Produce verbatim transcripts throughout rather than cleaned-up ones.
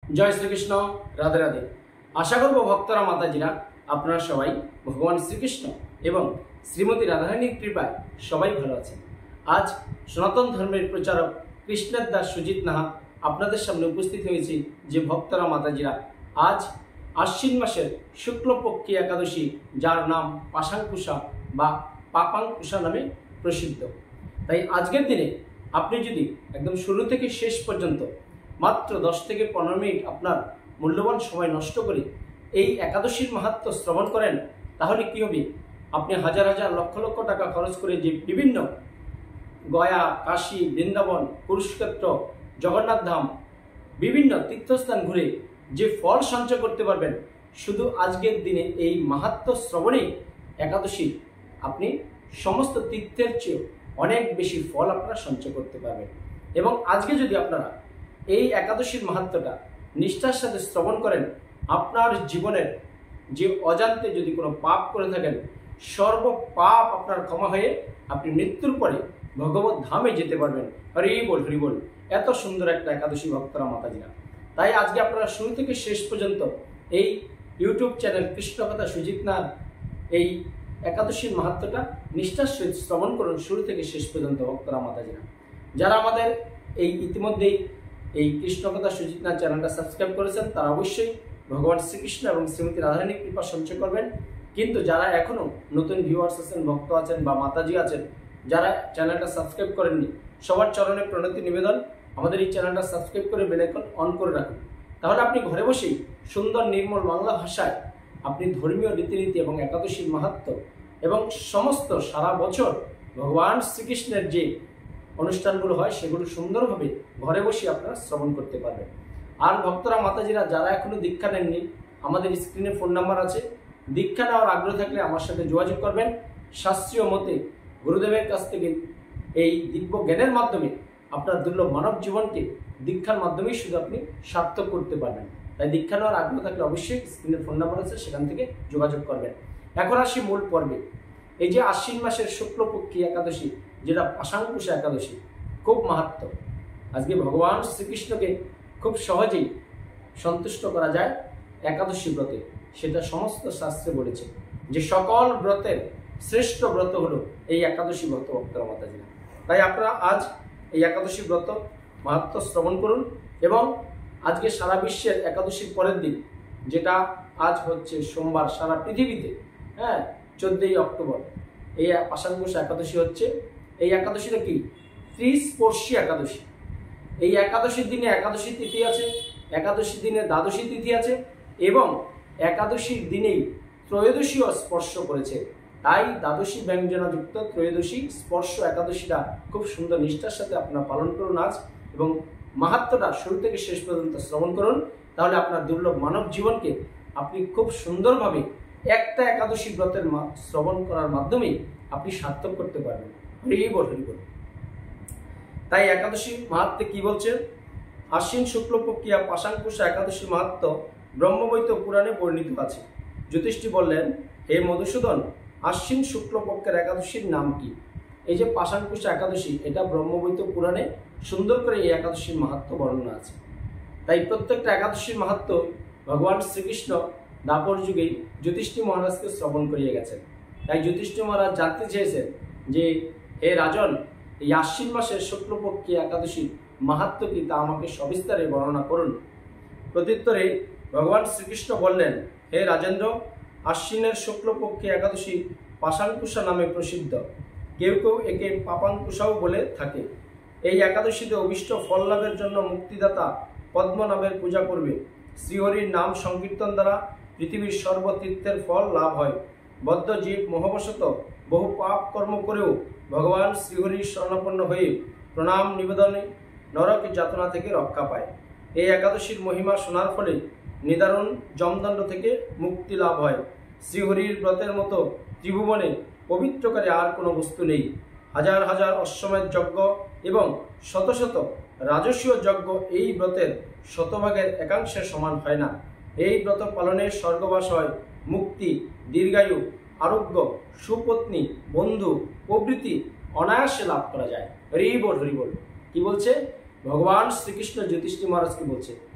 জয় শ্রীকৃষ্ণ, রাধে রাধে। আশা করব ভক্তরা মাতাজিরা আপনারা সবাই ভগবান শ্রীকৃষ্ণ এবং শ্রীমতী রাধারানীর কৃপায় সবাই ভালো আছেন। আজ সনাতন ধর্মের প্রচারক কৃষ্ণের দাস সুজিত নাহা আপনাদের সামনে উপস্থিত হয়েছি। যে ভক্তরা মাতাজিরা আজ আশ্বিন মাসের শুক্লপক্ষী একাদশী, যার নাম পাশাঙ্কুশা বা পাপাঙ্কুশা নামে প্রসিদ্ধ। তাই আজকের দিনে আপনি যদি একদম শুরু থেকে শেষ পর্যন্ত মাত্র দশ থেকে পনেরো মিনিট আপনার মূল্যবান সময় নষ্ট করে এই একাদশীর মাহাত্ম্য শ্রবণ করেন, তাহলে কি হবে, আপনি হাজার হাজার লক্ষ লক্ষ টাকা খরচ করে যে বিভিন্ন গয়া, কাশী, বৃন্দাবন, কুরুক্ষেত্র, জগন্নাথ ধাম, বিভিন্ন তীর্থস্থান ঘুরে যে ফল সঞ্চয় করতে পারবেন, শুধু আজকের দিনে এই মাহাত্ম্য শ্রবণেই একাদশী আপনি সমস্ত তীর্থের চেয়ে অনেক বেশি ফল আপনারা সঞ্চয় করতে পারবেন। এবং আজকে যদি আপনারা এই একাদশীর মাহাত্ম্যটা নিষ্ঠার সাথে শ্রবণ করেন, আপনার জীবনের যে অজান্তে যদি কোনো পাপ করে থাকেন, সর্ব পাপ আপনার ক্ষমা হয়ে আপনি মৃত্যুর পরে ভগবত ধামে যেতে পারবেন। হরি বল, হরি বল। এত সুন্দর একটা একাদশী ভক্তরা মাতাজিরা। তাই আজকে আপনারা শুরু থেকে শেষ পর্যন্ত এই ইউটিউব চ্যানেল কৃষ্ণকথা সুজিত নাথ এই একাদশীর মাহাত্ম্যটা নিষ্ঠার সহিত শ্রবণ করুন শুরু থেকে শেষ পর্যন্ত ভক্তরা মাতাজিরা। যারা আমাদের এই ইতিমধ্যেই এই কৃষ্ণকথা সুজিত নাথ চ্যানেলটা সাবস্ক্রাইব করেছেন, তারা অবশ্যই ভগবান শ্রীকৃষ্ণ এবং শ্রীমতী রাধারানীর কৃপা সঞ্চয় করবেন। কিন্তু যারা এখনও নতুন ভিউয়ার্স আছেন, ভক্ত আছেন বা মাতাজি আছেন, যারা চ্যানেলটা সাবস্ক্রাইব করেননি, সবার চরণে প্রণতি নিবেদন, আমাদের এই চ্যানেলটা সাবস্ক্রাইব করে বেল আইকন অন করে রাখুন। তাহলে আপনি ঘরে বসেই সুন্দর নির্মল বাংলা ভাষায় আপনি ধর্মীয় রীতিনীতি এবং একাদশীর মাহাত্ম্য এবং সমস্ত সারা বছর ভগবান শ্রীকৃষ্ণের যে অনুষ্ঠানগুলো হয় সেগুলো সুন্দরভাবে ঘরে বসে আপনারা শ্রবণ করতে পারবেন। আর ভক্তরা মাতাজিরা যারা এখনো দীক্ষা নেননি, আমাদের স্ক্রিনে ফোন নাম্বার আছে। দীক্ষা নেওয়ার আগ্রহ থাকলে আমার সাথে যোগাযোগ করবেন। শাস্ত্রীয় মতে গুরুদেবের কাছ থেকে এই দিব্য জ্ঞানের মাধ্যমে আপনার দুর্লভ মানব জীবনকে দীক্ষার মাধ্যমেই শুধু আপনি সার্থক করতে পারবেন। তাই দীক্ষা নেওয়ার আগ্রহ থাকলে অবশ্যই স্ক্রিনে ফোন নাম্বার আছে, সেখান থেকে যোগাযোগ করবেন। এখন আসি মূল পর্বে। এই যে আশ্বিন মাসের শুক্লপক্ষী একাদশী, যেটা পাশাঙ্কুশা একাদশী, খুব মাহাত্ম্য। আজকে ভগবান শ্রীকৃষ্ণকে খুব সহজেই সন্তুষ্ট করা যায় একাদশী ব্রতে। সেটা সমস্ত শাস্ত্রে বলেছে যে সকল ব্রতের শ্রেষ্ঠ ব্রত হলো এই একাদশী ব্রত ভক্তরা মাতাজিরা। তাই আপনারা আজ এই একাদশী ব্রত মাহাত্ম্য শ্রবণ করুন। এবং আজকে সারা বিশ্বের একাদশীর পরের দিন, যেটা আজ হচ্ছে সোমবার, সারা পৃথিবীতে হ্যাঁ চোদ্দই অক্টোবর এই পাশাঙ্কুশা একাদশী হচ্ছে। এই একাদশীটা কি? ত্রিস্পর্শী একাদশী। এই একাদশীর দিনে একাদশী তিথি আছে, একাদশীর দিনে দ্বাদশী তিথি আছে এবং একাদশীর দিনেই ত্রয়োদশীও স্পর্শ করেছে। তাই দ্বাদশী ব্যঞ্জনাযুক্ত ত্রয়োদশী স্পর্শ একাদশীটা খুব সুন্দর নিষ্ঠার সাথে আপনারা পালন করুন আজ, এবং মাহাত্ম্যটা শুরু থেকে শেষ পর্যন্ত শ্রবণ করুন। তাহলে আপনার দুর্লভ মানব জীবনকে আপনি খুব সুন্দরভাবে একটা একাদশী ব্রতের শ্রবণ করার মাধ্যমেই আপনি সার্থক করতে পারবেন। হরি বল, হরি বল। তাই একাদশী মাহাত্ম্যে কি বলছে? আশ্বিন শুক্লপক্ষিয়া পাশাঙ্কুশা একাদশী মাহাত্ম্য ব্রহ্মবৈত পুরাণে বর্ণিত আছে। জ্যোতিষী বললেন, হে মধুসূদন, আশ্বিন শুক্লপক্ষের একাদশীর নাম কি? এই যে পাশাঙ্কুশা একাদশী, এটা ব্রহ্মবৈত পুরাণে সুন্দর করে এই একাদশীর মাহাত্ম্য বর্ণনা আছে। তাই প্রত্যেকটা একাদশীর মাহাত্ম্য ভগবান শ্রীকৃষ্ণ দাপর যুগে জ্যোতিষী মহারাজকে শ্রবণ করিয়ে গেছেন। তাই জ্যোতিষী মহারাজ জানতে চেয়েছেন যে, হে রাজন, এই আশ্বিন মাসের শুক্লপক্ষী একাদশী মাহাত্ম্য কি, তা আমাকে সবিস্তারে বর্ণনা করুন। প্রত্যুত্তরে ভগবান শ্রীকৃষ্ণ বললেন, হে রাজেন্দ্র, আশ্বিনের শুক্লপক্ষী একাদশী পাশাঙ্কুশা নামে প্রসিদ্ধ। কেউ কেউ একে পাপাঙ্কুশাও বলে থাকে। এই একাদশীতে অভিষ্ট ফল লাভের জন্য মুক্তিদাতা পদ্মনাভের পূজা করবে। শ্রীহরির নাম সংকীর্তন দ্বারা পৃথিবীর সর্বতীর্থের ফল লাভ হয়। বদ্ধ জীব মোহবশত বহু পাপ কর্ম করেও ভগবান শ্রীহরির শরণাপন্ন হয়ে প্রণাম নিবেদনে নরক যাতনা থেকে রক্ষা পায়। এই একাদশীর মহিমা শোনার ফলে নিদারুণ যমদণ্ড থেকে মুক্তি লাভ হয়। শ্রীহরির ব্রতের মতো ত্রিভুবনে পবিত্রকারী আর কোনো বস্তু নেই। হাজার হাজার অশ্বমেধ যজ্ঞ এবং শত শত রাজস্বীয় যজ্ঞ এই ব্রতের শতভাগের একাংশের সমান হয় না। এই ব্রত পালনে স্বর্গবাস হয়, মুক্তি, দীর্ঘায়ু, আরোগ্য, সুপত্নী, বন্ধু প্রভৃতি অনায়াসে লাভ করা যায়। হরি বল, হরি বল। কি বলছে ভগবান শ্রীকৃষ্ণ জ্যোতিষী মহারাজকে? বলছে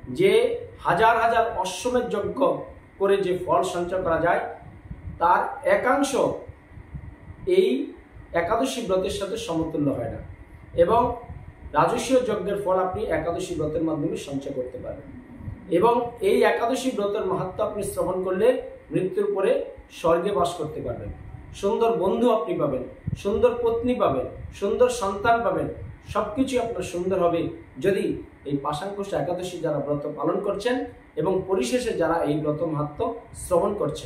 যে হাজার হাজার অশ্বমেধ যজ্ঞ করে যে ফল সঞ্চয় করা যায় তার একাংশ এই একাদশী ব্রতের সাথে সমতুল্য হয় না। এবং রাজস্বীয় যজ্ঞের ফল আপনি একাদশী ব্রতের মাধ্যমে সঞ্চয় করতে পারবেন। এবং এই একাদশী ব্রতের মাহাত্ম্য আপনি শ্রবণ করলে মৃত্যুর পরে স্বর্গে বাস করতে পারবেন, সুন্দর বন্ধু আপনি পাবেন, সুন্দর পত্নী পাবেন, সুন্দর সন্তান পাবেন, সবকিছু আপনার সুন্দর হবে যদি এই পাশাঙ্কুশ একাদশী যারা ব্রত পালন করছেন এবং পরিশেষে যারা এই ব্রত মাহাত্ম্য শ্রবণ করছেন।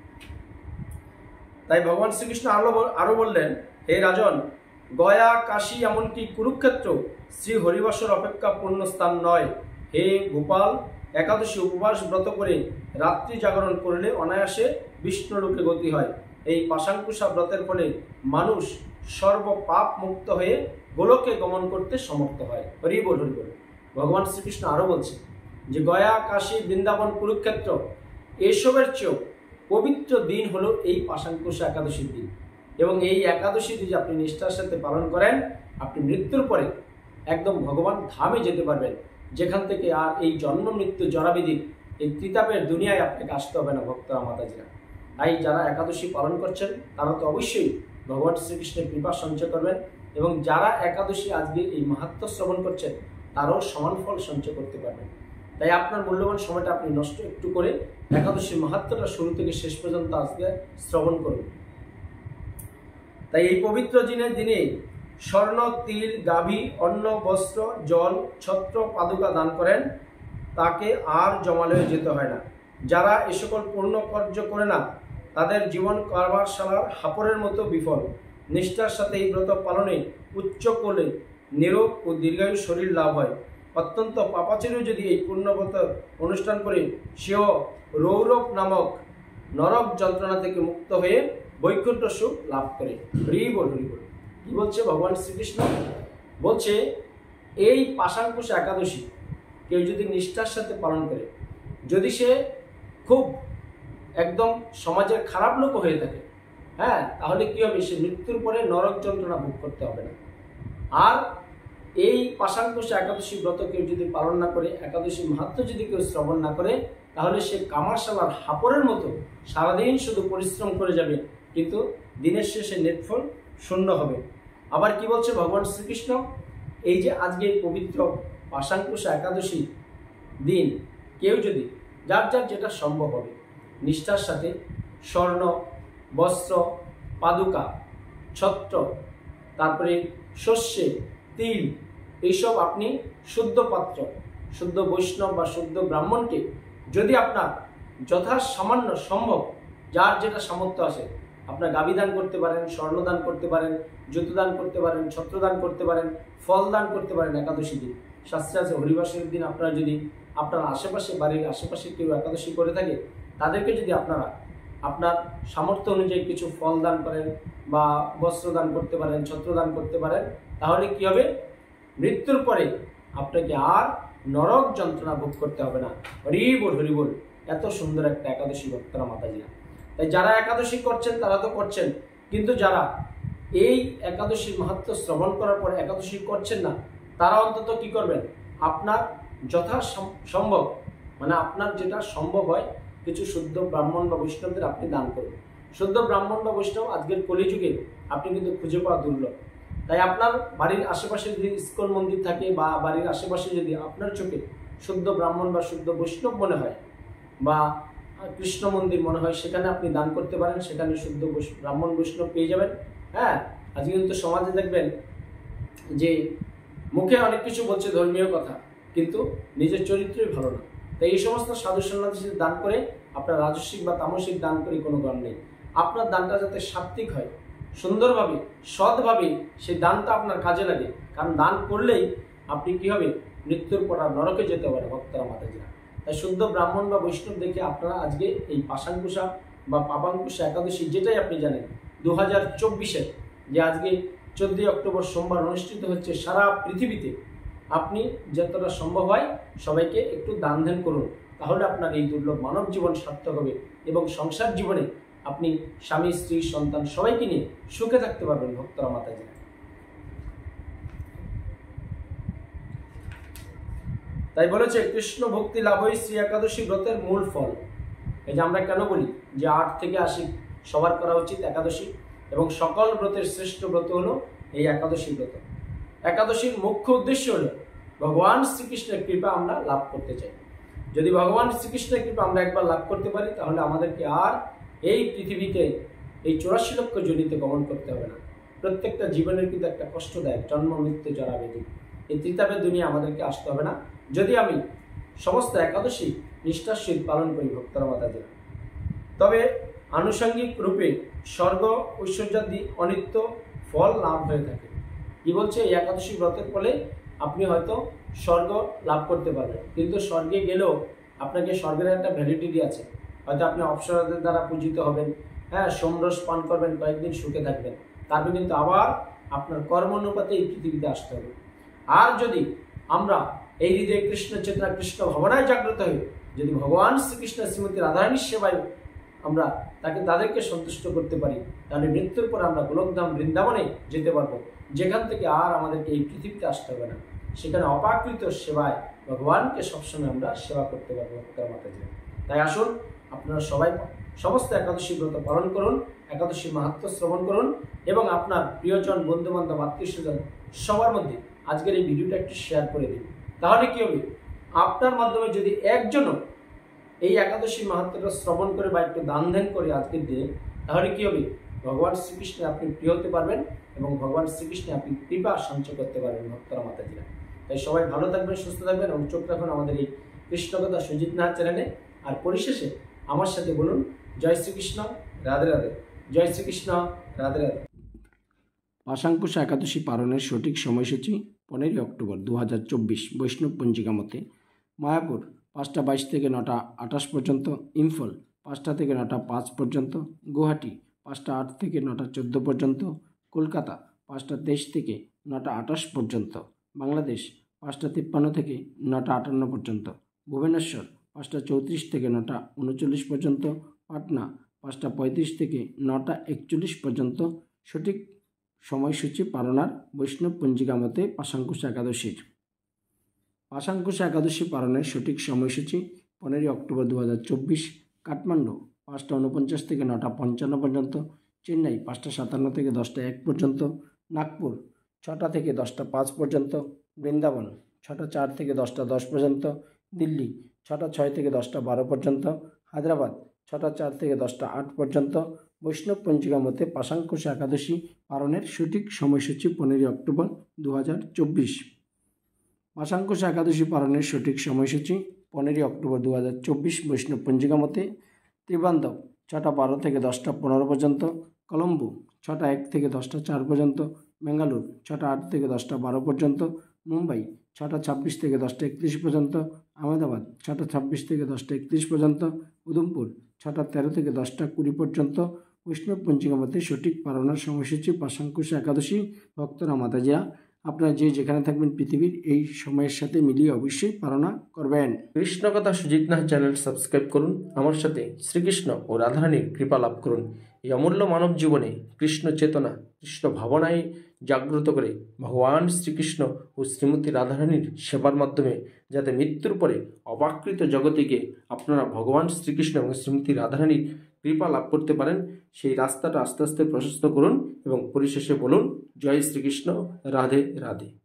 তাই ভগবান শ্রীকৃষ্ণ আরো আরো বললেন, হে রাজন, গয়া, কাশী, এমনকি কুরুক্ষেত্র শ্রী হরিবাসর অপেক্ষা পূর্ণ স্থান নয়। হে গোপাল, একাদশী উপবাস ব্রত করে রাত্রি জাগরণ করলে অনায়াসে বিষ্ণুলোকে গতি হয়। এই পাশাঙ্কুশা ব্রতের ফলে মানুষ সর্ব পাপ মুক্ত হয়ে গোলকে গমন করতে সমর্থ হয়। হরি বল, হরি বল। ভগবান শ্রীকৃষ্ণ আরো বলছে যে গয়া, কাশী, বৃন্দাবন, কুরুক্ষেত্র এসবের চেয়েও পবিত্র দিন হলো এই পাশাঙ্কুশা একাদশীর দিন। এবং এই একাদশী যদি আপনি নিষ্ঠার সাথে পালন করেন, আপনি মৃত্যুর পরে একদম ভগবান ধামে যেতে পারবেন, যেখান থেকে আর এই জন্ম মৃত্যু জরাবিধি এই ত্রিতাপের দুনিয়ায় আপনাকে আসতে হবে না ভক্তরা মাতাজিরা। তাই যারা একাদশী পালন করছেন তারা তো অবশ্যই ভগবান শ্রীকৃষ্ণের কৃপা সঞ্চয় করবেন, এবং যারা একাদশী আজকে এই মাহাত্ম্য শ্রবণ করছেন তারাও সমান ফল সঞ্চয় করতে পারবেন। তাই আপনার মূল্যবান সময়টা আপনি নষ্ট একটু করে একাদশীর মাহাত্ম্যটা শুরু থেকে শেষ পর্যন্ত আজকে শ্রবণ করুন। তাই এই পবিত্র দিনের দিনে স্বর্ণ, তিল, গাভী, অন্ন, বস্ত্র, জল, ছত্র, পাদুকা দান করেন, তাকে আর জমালয়ে যেতে হয় না। যারা এ সকল পূর্ণ কার্য করে না তাদের জীবন কারবারশালার হাপড়ের মতো বিফল। নিষ্ঠার সাথে এই ব্রত পালনে উচ্চ কোলে নিরোগ ও দীর্ঘায়ু শরীর লাভ হয়। অত্যন্ত পাপাচারীও যদি এই পূর্ণব্রত অনুষ্ঠান করে সেও রৌরব নামক নরক যন্ত্রণা থেকে মুক্ত হয়ে বৈকুণ্ঠ সুখ লাভ করে। হরি বল, হরি বল। কি বলছে ভগবান শ্রীকৃষ্ণ? বলছে এই পাশাঙ্কুশ একাদশী কেউ যদি নিষ্ঠার সাথে পালন করে, যদি সে খুব একদম সমাজের খারাপ লোক হয়ে থাকে, হ্যাঁ, তাহলে কি হবে? সে মৃত্যুর পরে নরক যন্ত্রণা ভোগ করতে হবে না। আর এই পাশাঙ্কুশ একাদশী ব্রত কেউ যদি পালন না করে, একাদশী মাহাত্ম্য যদি কেউ শ্রবণ না করে, তাহলে সে কামারশালার হাপড়ের মতো সারাদিন শুধু পরিশ্রম করে যাবে, কিন্তু দিনের শেষে নেটফল শূন্য হবে। আবার কি বলছে ভগবান শ্রীকৃষ্ণ? এই যে আজকে পবিত্র পাশাঙ্কুশ একাদশী দিন কেউ যদি যার যার যেটা সম্ভব হবে নিষ্ঠার সাথে স্বর্ণ, বস্ত্র, পাদুকা, ছত্র, তারপরে শস্যে, তিল, এইসব আপনি শুদ্ধ পাত্র, শুদ্ধ বৈষ্ণব বা শুদ্ধ ব্রাহ্মণকে যদি আপনার যথা সামান্য সম্ভব যার যেটা সামর্থ্য আছে, আপনার গাভী দান করতে পারেন, স্বর্ণ দান করতে পারেন, জুতো দান করতে পারেন, ছত্র দান করতে পারেন, ফল দান করতে পারেন। একাদশী দিন শাস্ত্রে আছে হরিবাসের দিন আপনারা যদি আপনার আশেপাশে বাড়ির আশেপাশে কেউ একাদশী করে থাকে তাদেরকে যদি আপনারা আপনার সামর্থ্য অনুযায়ী কিছু ফল দান করেন বা বস্ত্র দান করতে পারেন, ছত্র দান করতে পারেন, তাহলে কি হবে? মৃত্যুর পরে আপনাকে আর নরক যন্ত্রণা ভোগ করতে হবে না। হরি বল, হরি বল। এত সুন্দর একটা একাদশী ভক্তরা মাতাজিরা। তাই যারা একাদশী করছেন তারা তো করছেন, কিন্তু যারা এই একাদশীর মাহাত্ম্য শ্রবণ করার পর একাদশী করছেন না, তারা অন্তত কি করবেন? আপনার যথা সম্ভব, মানে আপনার যেটা সম্ভব হয় কিছু শুদ্ধ ব্রাহ্মণ বা বৈষ্ণবদের আপনি দান করবেন। শুদ্ধ ব্রাহ্মণ বা বৈষ্ণব আজকের কলিযুগে আপনি কিন্তু খুঁজে পাওয়া দুর্লভ। তাই আপনার বাড়ির আশেপাশে যদি ইস্কন মন্দির থাকে বা বাড়ির আশেপাশে যদি আপনার চোখে শুদ্ধ ব্রাহ্মণ বা শুদ্ধ বৈষ্ণব মনে হয় বা কৃষ্ণ মন্দির মনে হয়, সেখানে আপনি দান করতে পারেন, সেখানে শুদ্ধ ব্রাহ্মণ বৈষ্ণব পেয়ে যাবেন। হ্যাঁ, আজকে কিন্তু সমাজে দেখবেন যে মুখে অনেক কিছু বলছে ধর্মীয় কথা, কিন্তু নিজের চরিত্রই ভালো না। তাই এই সমস্ত সাধু সন্ন্যাসীদের দান করে আপনার রাজস্বিক বা তামসিক দান করে কোনো গান নেই। আপনার দানটা যাতে সাত্বিক হয়, সুন্দরভাবে সৎভাবে সেই দানটা আপনার কাজে লাগে। কারণ দান করলেই আপনি কি হবে? মৃত্যুর পর আর নরকে যেতে পারে ভক্তরা মাতাজিরা। তাই শুদ্ধ ব্রাহ্মণ বা বৈষ্ণব দেখে আপনারা আজকে এই পাশাঙ্কুশা বা পাপাঙ্কুশা একাদশী যেটাই আপনি জানেন দু হাজার চব্বিশের যে আজকে চোদ্দই অক্টোবর সোমবার অনুষ্ঠিত হচ্ছে সারা পৃথিবীতে, আপনি যতটা সম্ভব হয় সবাইকে একটু দান ধ্যান করুন। তাহলে আপনার এই দুর্লভ মানব জীবন সার্থক হবে এবং সংসার জীবনে আপনি স্বামী, স্ত্রী, সন্তান সবাইকে নিয়ে সুখে থাকতে পারবেন ভক্তরা মাতাজিরা। তাই বলেছে কৃষ্ণ ভক্তি লাভই শ্রী একাদশী ব্রতের মূল ফল। এই যে আমরা কেন বলি যে আট থেকে আশি সবার করা উচিত একাদশী, এবং সকল ব্রতের শ্রেষ্ঠ ব্রত হলো এই একাদশী ব্রত। একাদশীর মুখ্য উদ্দেশ্য হলো ভগবান শ্রীকৃষ্ণের কৃপা আমরা লাভ করতে চাই। যদি ভগবান শ্রীকৃষ্ণের কৃপা আমরা একবার লাভ করতে পারি, তাহলে আমাদেরকে আর এই পৃথিবীতে এই চৌরাশি লক্ষ জনিতে গমন করতে হবে না। প্রত্যেকটা জীবনের কিন্তু একটা কষ্টদায়ক জন্ম মৃত্যু জরা ব্যাধি, এই ত্রিতাপের দুনিয়া আমাদেরকে আসতে হবে না, যদি আমি সমস্ত একাদশী নিষ্ঠার সহিত পালন করি ভক্তরা মাতাজিরা। তবে আনুষঙ্গিক রূপে স্বর্গ ঐশ্বর্যাদি অনিত্য ফল লাভ হয়ে থাকে। কি বলছে, এই একাদশী ব্রতের ফলে আপনি হয়তো স্বর্গ লাভ করতে পারবেন, কিন্তু স্বর্গে গেলেও আপনাকে স্বর্গের একটা ভ্যালিডিটি আছে। হয়তো আপনি অপ্সরাদের দ্বারা পূজিত হবেন, হ্যাঁ, সোমরস পান করবেন, কয়েকদিন সুখে থাকবেন, তারপরে কিন্তু আবার আপনার কর্ম অনুপাতে এই পৃথিবীতে আসতে হবে। আর যদি আমরা এই হৃদয়ে কৃষ্ণ চেতনা কৃষ্ণ ভাবনায় জাগ্রত হই, যদি ভগবান শ্রীকৃষ্ণ শ্রীমতী রাধারানীর সেবায় আমরা তাকে তাদেরকে সন্তুষ্ট করতে পারি, তাহলে মৃত্যুর পর আমরা গোলকধাম বৃন্দাবনে যেতে পারবো, যেখান থেকে আর আমাদেরকে এই পৃথিবীতে আসতে হবে না। সেখানে অপাকৃত সেবায় ভগবানকে সবসময় আমরা সেবা করতে পারবো ভক্তরা মাতাজিরা। তাই আসুন আপনারা সবাই সমস্ত একাদশী ব্রত পালন করুন, একাদশী মাহাত্ম্য শ্রবণ করুন, এবং আপনার প্রিয়জন বন্ধু বান্ধব আত্মীয় স্বজন সবার মধ্যে আজকের এই ভিডিওটা একটু শেয়ার করে দিন। তাহলে কি হবে, আপনার মাধ্যমে যদি একজনও এই একাদশী মাহাত্ম্যটা শ্রবণ করে বা একটু দান ধ্যান করে আজকের দিনে, তাহলে কি হবে, ভগবান শ্রীকৃষ্ণে আপনি প্রিয় হতে পারবেন এবং ভগবান শ্রীকৃষ্ণে আপনি কৃপা সঞ্চয় করতে পারবেন ভক্তরা মাতাজিরা। তাই সবাই ভালো থাকবেন, সুস্থ থাকবেন এবং চোখ রাখুন আমাদের এই কৃষ্ণকথা সুজিত নাথ চ্যানেলে। আর পরিশেষে আমার সাথে বলুন, জয় শ্রীকৃষ্ণ, রাধে রাধে। জয় শ্রীকৃষ্ণ, রাধে রাধে। পাশাঙ্কুশ একাদশী পালনের সঠিক সময়সূচি পনেরোই অক্টোবর দু হাজার চব্বিশ বৈষ্ণব পঞ্জিকা মতে। মায়াপুর পাঁচটা বাইশ থেকে নটা আঠাশ পর্যন্ত, ইম্ফল পাঁচটা থেকে নটা পাঁচ পর্যন্ত, গুয়াহাটি পাঁচটা আট থেকে নটা চোদ্দো পর্যন্ত, কলকাতা পাঁচটা তেইশ থেকে নটা আঠাশ পর্যন্ত, বাংলাদেশ পাঁচটা তিপ্পান্ন থেকে নটা আটান্ন পর্যন্ত, ভুবনেশ্বর পাঁচটা চৌত্রিশ থেকে নটা উনচল্লিশ পর্যন্ত, পাটনা পাঁচটা পঁয়ত্রিশ থেকে নটা একচল্লিশ পর্যন্ত সঠিক সময়সূচি পালনার বৈষ্ণব পঞ্জিকা মতে পাশাঙ্কুশ একাদশীর। পাশাঙ্কুশ একাদশী পালনের সঠিক সময়সূচি পনেরোই অক্টোবর দু হাজার চব্বিশ। কাঠমান্ডু পাঁচটা উনপঞ্চাশ থেকে নটা পঞ্চান্ন পর্যন্ত, চেন্নাই পাঁচটা সাতান্ন থেকে দশটা এক পর্যন্ত, নাগপুর ছটা থেকে দশটা পাঁচ পর্যন্ত, বৃন্দাবন ছটা চার থেকে দশটা দশ পর্যন্ত, দিল্লি ছটা ছয় থেকে দশটা বারো পর্যন্ত, হায়দ্রাবাদ ছটা চার থেকে দশটা আট পর্যন্ত বৈষ্ণব পঞ্জিকা মতে পাশাঙ্কুশ একাদশী পালনের সঠিক সময়সূচি পনেরোই অক্টোবর দু হাজার চব্বিশ। পাশাঙ্কুশ একাদশী পালনের সঠিক সময়সূচি পনেরোই অক্টোবর দু হাজার চব্বিশ বৈষ্ণব পঞ্জিকা মতে। ত্রিবান্ধব ছটা বারো থেকে দশটা পনেরো পর্যন্ত, কলম্বো ছটা এক থেকে দশটা চার পর্যন্ত, বেঙ্গালুর ছটা আট থেকে দশটা বারো পর্যন্ত, মুম্বাই ছটা ছাব্বিশ থেকে দশটা একত্রিশ পর্যন্ত, আহমেদাবাদ ছটা ছাব্বিশ থেকে দশটা একত্রিশ পর্যন্ত, উধমপুর ছটা তেরো থেকে দশটা কুড়ি পর্যন্ত বৈষ্ণব পঞ্জিকা মতে সঠিক পালনার সময়সূচি পাশাঙ্কুশ একাদশী। ভক্তরা মাতাজিরা আপনারা যে যেখানে থাকবেন পৃথিবীর এই সময়ের সাথে মিলিয়ে অবশ্যই পালনা করবেন। কৃষ্ণকথা সুজিত নাথ চ্যানেল সাবস্ক্রাইব করুন, আমার সাথে শ্রীকৃষ্ণ ও রাধারানীর কৃপা লাভ করুন। এই অমূল্য মানব জীবনে কৃষ্ণ চেতনা কৃষ্ণ ভাবনায় জাগ্রত করে ভগবান শ্রীকৃষ্ণ ও শ্রীমতী রাধারানীর সেবার মাধ্যমে যাতে মৃত্যুর পরে অপাকৃত জগতিকে আপনারা ভগবান শ্রীকৃষ্ণ এবং শ্রীমতী রাধারানীর কৃপা লাভ করতে পারেন, সেই রাস্তাটা আস্তে আস্তে প্রশস্ত করুন এবং পরিশেষে বলুন, জয় শ্রীকৃষ্ণ, রাধে রাধে।